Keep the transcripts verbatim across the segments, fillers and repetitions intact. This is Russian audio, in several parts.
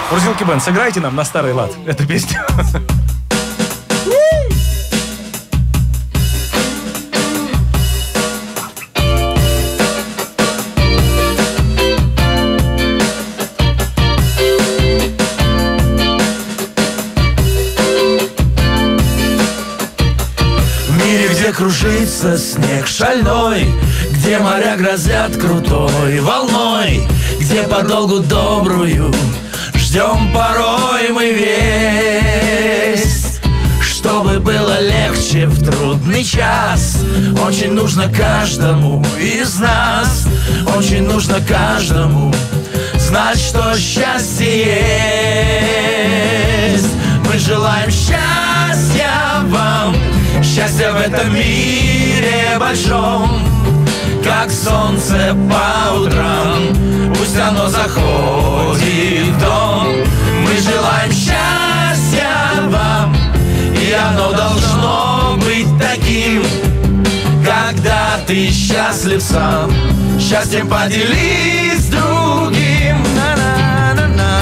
Мурзилки Бенд, сыграйте нам на старый лад эту песню. Где кружится снег шальной, где моря грозят крутой волной, где подолгу добрую ждем порой мы весть. Чтобы было легче в трудный час, очень нужно каждому из нас, очень нужно каждому знать, что счастье есть. Мы желаем счастья вам, счастья в этом мире большом, как солнце по утрам, пусть оно заходит в дом. Мы желаем счастья вам, и оно должно быть таким, когда ты счастлив сам, счастьем поделись с другим. На-на-на-на.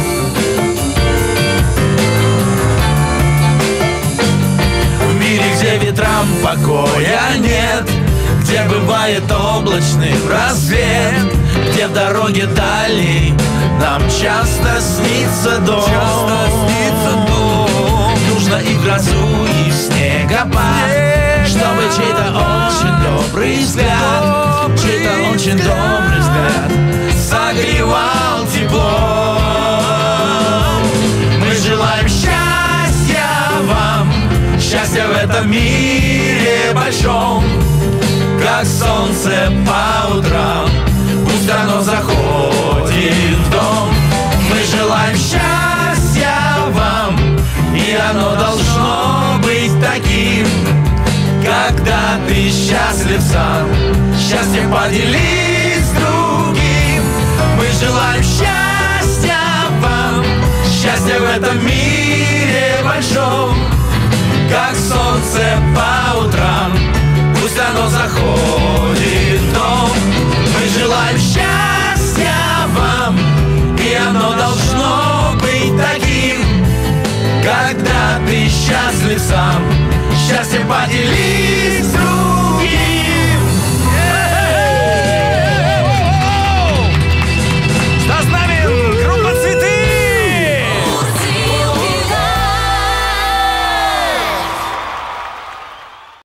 Где ветрам покоя нет, где бывает облачный рассвет, где в дороге дальней нам часто снится дом. Часто снится дом. Нужно и в грозу, и в снегопад, чтобы чей-то очень добрый взгляд, чей-то очень добрый взгляд согревал теплом. Мы желаем счастья вам, счастье в этом мире большом, как солнце по утрам, пусть оно заходит в дом. Мы желаем счастья вам, и оно должно быть таким, когда ты счастлив сам, счастьем поделись с другим. Мы желаем счастья вам, счастье в этом мире большом, как солнце по утрам, пусть оно заходит в дом. Мы желаем счастья вам, и оно должно быть таким, когда ты счастлив сам, счастьем поделись.